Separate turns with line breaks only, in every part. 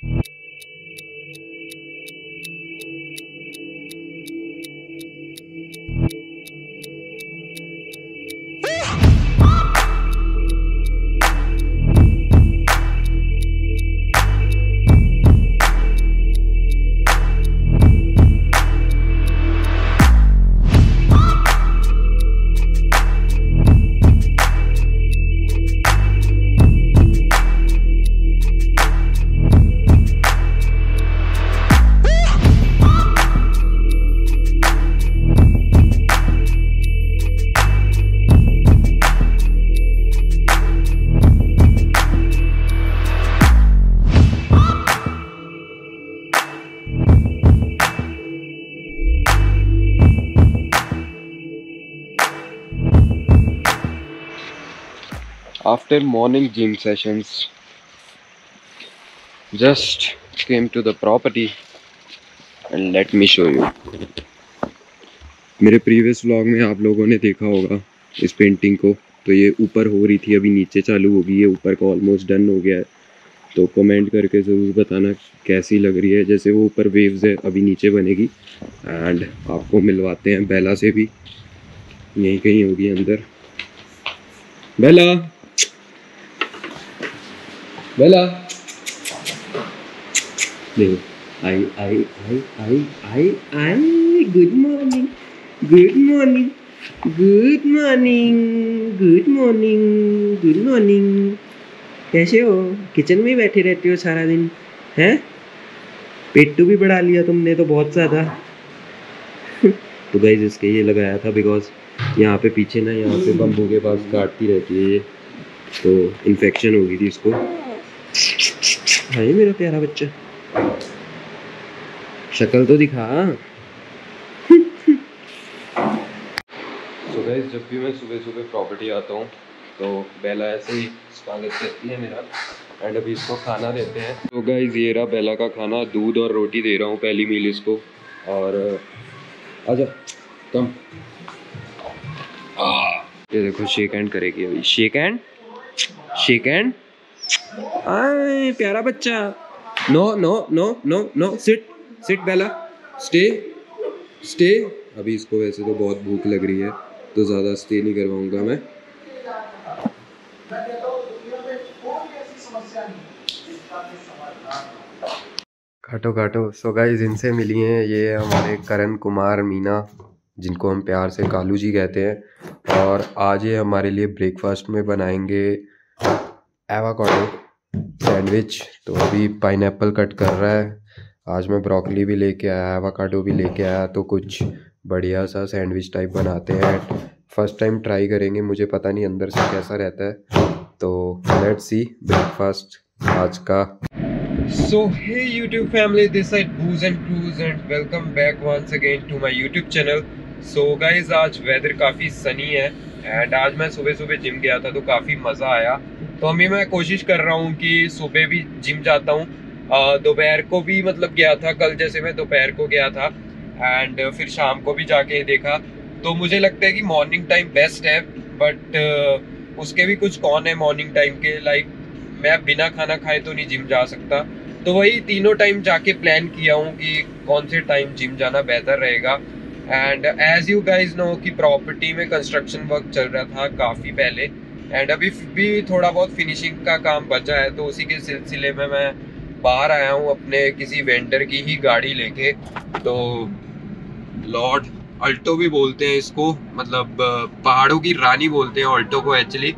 After morning gym sessions, just came to the property and let me show you. मेरे previous vlog में आप लोगों ने देखा होगा इस पेंटिंग को, तो ये ऊपर हो रही थी, अभी नीचे चालू होगी। ये ऊपर का ऑलमोस्ट डन हो गया है, तो कमेंट करके ज़रूर बताना कैसी लग रही है। जैसे वो ऊपर वेव्स है, अभी नीचे बनेगी। एंड आपको मिलवाते हैं बेला से भी, यहीं कहीं होगी अंदर। बेला, बेला देखो, आई आई आई आई आई आई। Good morning, good morning, good morning, good morning, good morning. कैसे हो? किचन में ही बैठे रहते हो सारा दिन, हैं? पेट्टू भी बढ़ा लिया तुमने तो बहुत ज़्यादा। तो गाइस इसके ये लगाया था बिकॉज यहाँ पे पीछे ना, यहाँ पे बम्बू के पास काटती रहती है ये, तो इन्फेक्शन हो गई थी इसको। हाय मेरा प्यारा बच्चा, शक्ल तो दिखा। सो गाइस जब भी मैं सुबह सुबह प्रॉपर्टी आता हूँ तो बेला ऐसे ही स्वागत करती है मेरा। एंड अभी इसको खाना देते हैं। तो गाइस ये रहा बेला का खाना, दूध और रोटी दे रहा हूँ पहली मील इसको। और आजा कम, ये देखो शेक हैंड करेगी अभी। Shake hand, shake hand. आए प्यारा बच्चा। No no no no no, sit sit Bella, stay stay. अभी इसको वैसे तो बहुत भूख लग रही है, तो ज़्यादा स्टे नहीं करवाऊंगा मैं। काटो काटो। सो गाइस इनसे मिली हैं, ये हमारे करण कुमार मीना, जिनको हम प्यार से कालू जी कहते हैं। और आज ये हमारे लिए ब्रेकफास्ट में बनाएंगे एवोकाडो सैंडविच। तो अभी पाइनएप्पल कट कर रहा है। आज मैं ब्रोकली भी लेके आया, एवोकाडो भी लेके आया, तो कुछ बढ़िया सा सैंडविच टाइप बनाते हैं। फर्स्ट टाइम ट्राई करेंगे, मुझे पता नहीं अंदर से कैसा रहता है। तो लेट्स सी ब्रेकफास्ट आज का। So hey YouTube family, this side Booze and Cruise and welcome back once again to my YouTube channel. So guys आज वेदर काफ़ी सनी है एंड आज मैं सुबह सुबह जिम गया था तो काफ़ी मज़ा आया। तो अभी मैं कोशिश कर रहा हूँ कि सुबह भी जिम जाता हूँ। दोपहर को भी मतलब गया था, कल जैसे मैं दोपहर को गया था एंड फिर शाम को भी जाके देखा। तो मुझे लगता है कि मॉर्निंग टाइम बेस्ट है, बट उसके भी कुछ कौन है मॉर्निंग टाइम के। लाइक मैं बिना खाना खाए तो नहीं जिम जा सकता, तो वही तीनों टाइम जाके प्लान किया हूँ कि कौन से टाइम जिम जाना बेहतर रहेगा। And as you guys know कि प्रॉपर्टी में कंस्ट्रक्शन वर्क चल रहा था काफ़ी पहले, एंड अभी भी थोड़ा बहुत फिनिशिंग का काम बचा है। तो उसी के सिलसिले में मैं बाहर आया हूँ अपने किसी वेंडर की ही गाड़ी लेके। तो लॉर्ड अल्टो भी बोलते हैं इसको, मतलब पहाड़ों की रानी बोलते हैं ऑल्टो को एक्चुअली।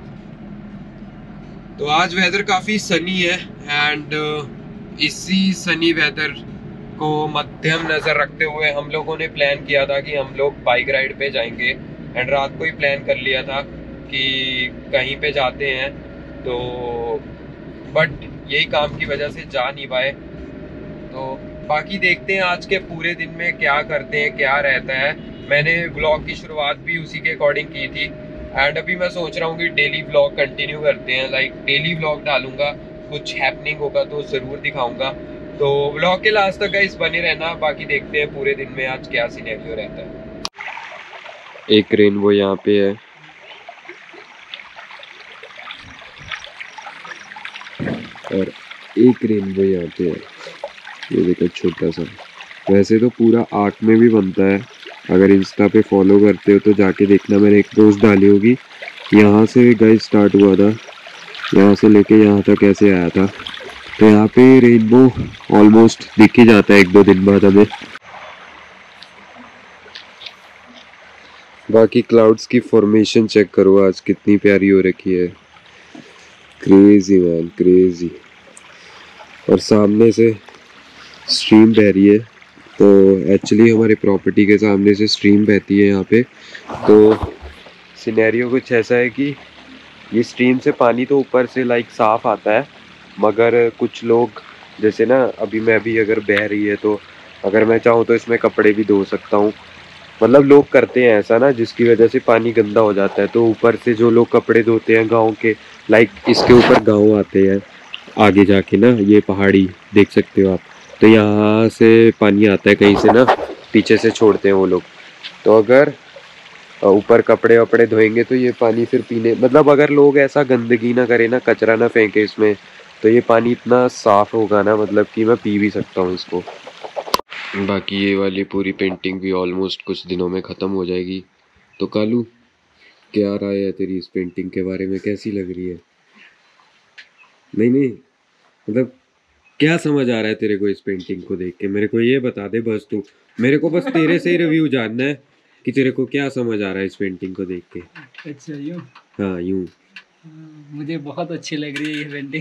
तो आज वेदर काफ़ी सनी है एंड इसी सनी वेदर को मध्यम नज़र रखते हुए हम लोगों ने प्लान किया था कि हम लोग बाइक राइड पे जाएंगे। एंड रात को ही प्लान कर लिया था कि कहीं पे जाते हैं, तो बट यही काम की वजह से जा नहीं पाए। तो बाकी देखते हैं आज के पूरे दिन में क्या करते हैं, क्या रहता है। मैंने व्लॉग की शुरुआत भी उसी के अकॉर्डिंग की थी एंड अभी मैं सोच रहा हूँ कि डेली व्लॉग कंटिन्यू करते हैं। लाइक डेली व्लॉग डालूंगा, कुछ हैपनिंग होगा तो ज़रूर दिखाऊंगा। तो व्लॉग के लास्ट तक गाइस बने रहना। बाकी देखते हैं पूरे दिन में आज क्या सिनेरियो रहता है। एक रेनबो यहाँ पे है और एक रेनबो यहाँ पे है। ये देखो छोटा सा, वैसे तो पूरा आर्ट में भी बनता है, अगर इंस्टा पे फॉलो करते हो तो जाके देखना, मैंने एक पोस्ट डाली होगी। यहाँ से गाइस स्टार्ट हुआ था, यहाँ से लेके यहाँ तक ऐसे आया था। तो यहाँ पे रेनबो ऑलमोस्ट दिख ही जाता है एक दो दिन बाद हमें। बाकी क्लाउड्स की फॉर्मेशन चेक करो आज कितनी प्यारी हो रखी है, क्रेजी मैन क्रेजी। और सामने से स्ट्रीम बह रही है, तो एक्चुअली हमारे प्रॉपर्टी के सामने से स्ट्रीम बहती है यहाँ पे। तो सिनेरियो कुछ ऐसा है कि ये स्ट्रीम से पानी तो ऊपर से लाइक साफ आता है, मगर कुछ लोग जैसे ना अभी मैं भी अगर बह रही है तो अगर मैं चाहूँ तो इसमें कपड़े भी धो सकता हूँ। मतलब लोग करते हैं ऐसा ना, जिसकी वजह से पानी गंदा हो जाता है। तो ऊपर से जो लोग कपड़े धोते हैं गांव के, लाइक इसके ऊपर गांव आते हैं आगे जाके ना, ये पहाड़ी देख सकते हो आप। तो यहाँ से पानी आता है कहीं से ना, पीछे से छोड़ते हैं वो लोग। तो अगर ऊपर कपड़े वपड़े धोएंगे तो ये पानी फिर पीने, मतलब अगर लोग ऐसा गंदगी ना करे ना, कचरा ना फेंके इसमें, तो ये पानी इतना साफ होगा ना, मतलब कि मैं पी भी सकता हूँ इसको। बाकी ये वाली पूरी पेंटिंग भी ऑलमोस्ट कुछ दिनों में ख़त्म हो जाएगी। तो कालू, क्या राय है तेरी इस पेंटिंग के बारे में, कैसी लग रही है? नहीं नहीं, मतलब क्या समझ आ रहा है तेरे को इस पेंटिंग को देख के, मेरे को ये बता दे बस तू। मेरे को बस तेरे से ही रिव्यू जानना है कि तेरे को क्या समझ आ रहा है इस पेंटिंग को देख के।
अच्छा यूँ?
हाँ यूँ।
मुझे बहुत अच्छी लग रही है ये पेंटिंग।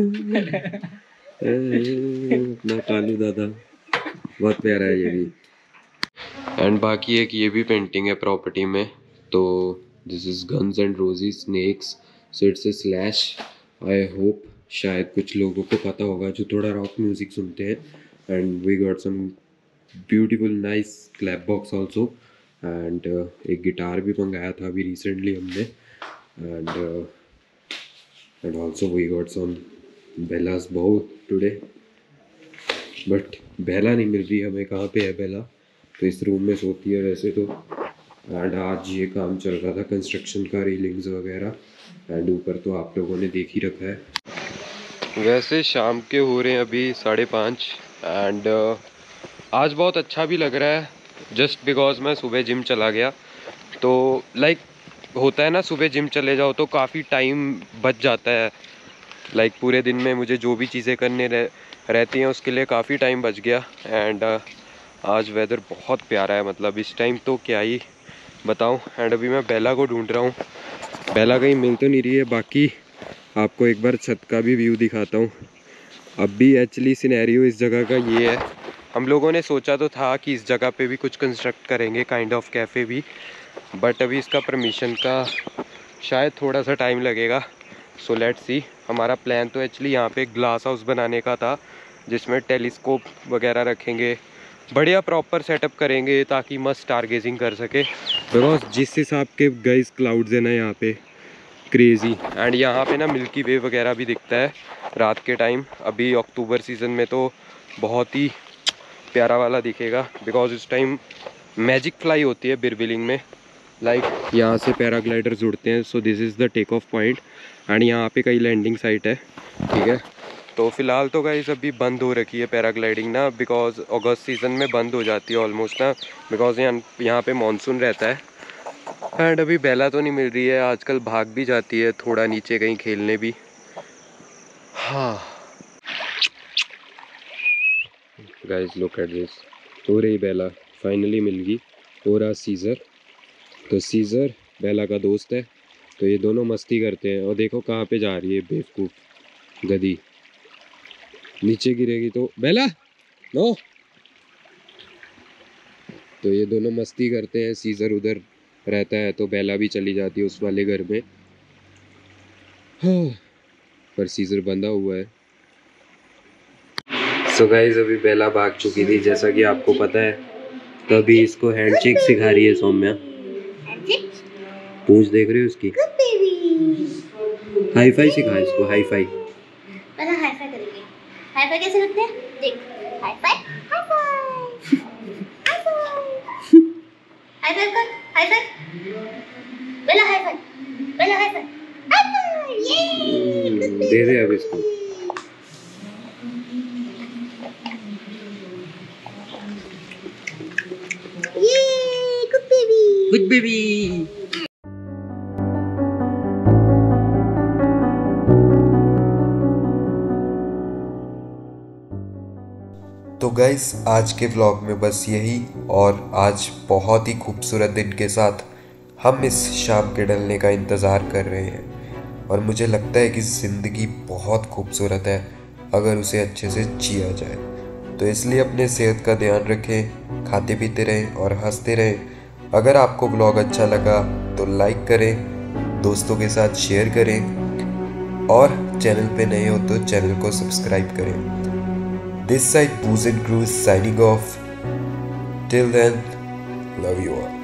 अपना कालू दादा बहुत प्यारा है ये भी। एंड बाकी एक ये भी पेंटिंग है प्रॉपर्टी में, तो this is guns and rosy snakes, so it's a slash. I hope शायद कुछ लोगों को पता होगा जो थोड़ा रॉक म्यूजिक सुनते हैं। And we got some beautiful nice clap box also, and एक गिटार भी मंगाया था अभी रिसेंटली हमने। And also we got some Bella's बहू टुडे, बट बेला नहीं मिल रही हमें, कहाँ पे है बेला? तो इस रूम में सोती है वैसे तो। एंड आज ये काम चल रहा था कंस्ट्रक्शन का, रेलिंग्स वगैरह, एंड ऊपर तो आप लोगों ने देख ही रखा है। वैसे शाम के हो रहे हैं अभी 5:30, एंड आज बहुत अच्छा भी लग रहा है, जस्ट बिकॉज मैं सुबह जिम चला गया। तो लाइक होता है ना, सुबह जिम चले जाओ तो काफ़ी टाइम बच जाता है, लाइक पूरे दिन में मुझे जो भी चीज़ें करने रहती हैं उसके लिए काफ़ी टाइम बच गया। एंड आज वेदर बहुत प्यारा है, मतलब इस टाइम तो क्या ही बताऊं। एंड अभी मैं बेला को ढूंढ रहा हूँ, बेला कहीं मिल तो नहीं रही है। बाकी आपको एक बार छत का भी व्यू दिखाता हूँ। अब भी एक्चुअली सिनेरियो इस जगह का ये है, हम लोगों ने सोचा तो था कि इस जगह पे भी कुछ कंस्ट्रक्ट करेंगे, काइंड ऑफ कैफ़े भी, बट अभी इसका परमिशन का शायद थोड़ा सा टाइम लगेगा। So let's see. हमारा प्लान तो एक्चुअली यहाँ पे ग्लास हाउस बनाने का था, जिसमें टेलीस्कोप वगैरह रखेंगे, बढ़िया प्रॉपर सेटअप करेंगे ताकि मस्त स्टार गेजिंग कर सके। बिकॉज जिस हिसाब के गाइस क्लाउड्स है ना यहाँ पे, क्रेजी। एंड यहाँ पे ना मिल्की वे वगैरह भी दिखता है रात के टाइम। अभी अक्टूबर सीज़न में तो बहुत ही प्यारा वाला दिखेगा, बिकॉज इस टाइम मैजिक फ्लाई होती है बिरबिलिंग में, लाइक यहाँ से पैराग्लाइडर्स उड़ते हैं। So this is the take off point, and यहाँ पे कई लैंडिंग साइट है, ठीक है। तो फ़िलहाल तो गाइस अभी बंद हो रखी है पैराग्लाइडिंग ना, बिकॉज अगस्त सीज़न में बंद हो जाती है ऑलमोस्ट ना, बिकॉज यहाँ पे मानसून रहता है। एंड अभी बेला तो नहीं मिल रही है, आजकल भाग भी जाती है थोड़ा नीचे कहीं खेलने भी। हाँ गाइस लुक एट दिस, हो रही बेला, फाइनली मिल गई। हो रहा सीज़र, तो सीज़र बेला का दोस्त है, तो ये दोनों मस्ती करते हैं। और देखो कहाँ पे जा रही है बेवकूफ़ गधी, नीचे गिरेगी तो। Bella no. तो ये दोनों मस्ती करते हैं, सीज़र उधर रहता है तो बेला भी चली जाती है उस वाले घर में। हाँ, पर सीज़र बंधा हुआ है। सो गाइस अभी बेला भाग चुकी थी जैसा कि आपको पता है, तभी इसको हैंडशेक सिखा रही है सौम्या। पूंछ देख रही हो उसकी? हाई फाई सिखा इसको, हाई फाई।
पहले हाई फाई करेंगे। हाई फाई कैसे करते हैं? देख, high five, high five, high five, high five कर, हाई फाई, पहले हाई फाई, पहले हाई फाई, हाई फाई, ये
दे दे अब इसको।
Good baby.
तो गाइस आज के व्लॉग में बस यही, और आज बहुत ही खूबसूरत दिन के साथ हम इस शाम के ढलने का इंतज़ार कर रहे हैं। और मुझे लगता है कि ज़िंदगी बहुत खूबसूरत है अगर उसे अच्छे से जिया जाए। तो इसलिए अपने सेहत का ध्यान रखें, खाते पीते रहें और हंसते रहें। अगर आपको व्लॉग अच्छा लगा तो लाइक करें, दोस्तों के साथ शेयर करें, और चैनल पे नए हो तो चैनल को सब्सक्राइब करें। This side Booze and Cruise signing off. Till then, love you all.